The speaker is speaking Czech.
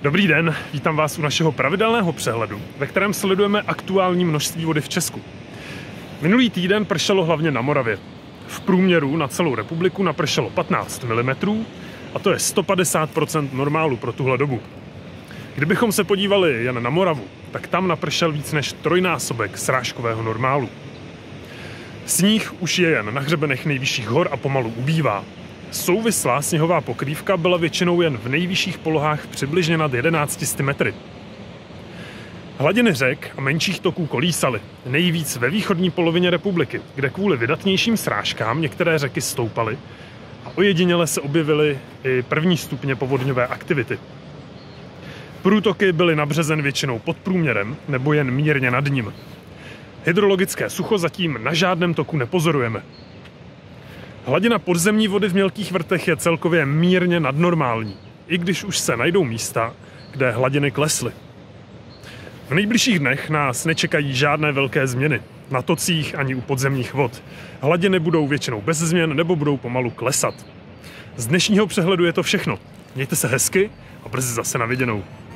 Dobrý den, vítám vás u našeho pravidelného přehledu, ve kterém sledujeme aktuální množství vody v Česku. Minulý týden pršelo hlavně na Moravě. V průměru na celou republiku napršelo 15 mm a to je 150% normálu pro tuhle dobu. Kdybychom se podívali jen na Moravu, tak tam napršel víc než trojnásobek srážkového normálu. Sníh už je jen na hřebenech nejvyšších hor a pomalu ubývá. Souvislá sněhová pokrývka byla většinou jen v nejvyšších polohách přibližně nad 1100 metry. Hladiny řek a menších toků kolísaly, nejvíc ve východní polovině republiky, kde kvůli vydatnějším srážkám některé řeky stoupaly a ojediněle se objevily i první stupně povodňové aktivity. Průtoky byly na březen většinou pod průměrem nebo jen mírně nad ním. Hydrologické sucho zatím na žádném toku nepozorujeme. Hladina podzemní vody v mělkých vrtech je celkově mírně nadnormální, i když už se najdou místa, kde hladiny klesly. V nejbližších dnech nás nečekají žádné velké změny, na tocích ani u podzemních vod. Hladiny budou většinou bez změn nebo budou pomalu klesat. Z dnešního přehledu je to všechno. Mějte se hezky a brzy zase na viděnou.